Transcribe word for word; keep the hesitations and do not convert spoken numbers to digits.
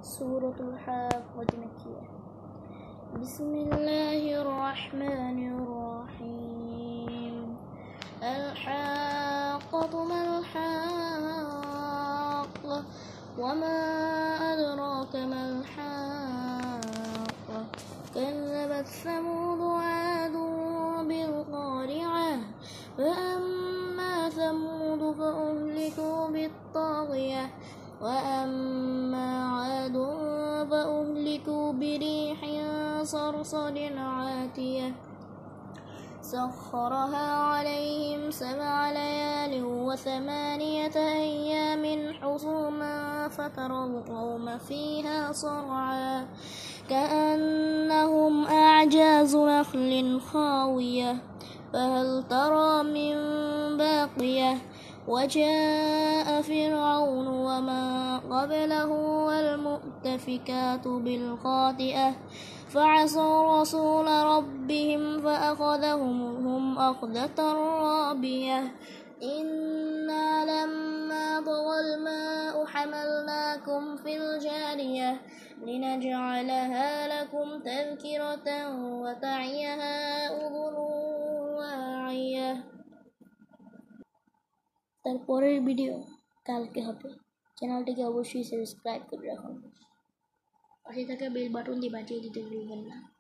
Suratul Haqqah Makkiyah. Bismillahirrahmanirrahim. Al-Haqqatu mal-Haqqah wa ma adraka mal-Haqqah. Kazzabat Thamud 'adun bil-qari'ah wa amma Thamud fa uhliku bit-taghiyah wa amma 'adun fa uhliku birihin sarsadin 'atiyah سخرها عليهم سبع ليال وثمانية أيام حسوما فترى القوم فيها صرعا كأنهم أعجاز نخل خاوية فهل ترى من باقية وجاء فرعون وما قبله والمؤتفكات بالخاطئة فعصوا رسول ربهم فأخذهم أخذة رابية إنا لما طغى الماء حملناكم في الجارية لنجعلها لكم تذكرة وتعيها أذن واعية। তারপরের ভিডিও কালকে হবে। চ্যানেলটিকে অবশ্যই সাবস্ক্রাইব করে রাখুন, পাশে থাকা বেল বাটনটি বাজিয়ে দিতে ভুলবেন না।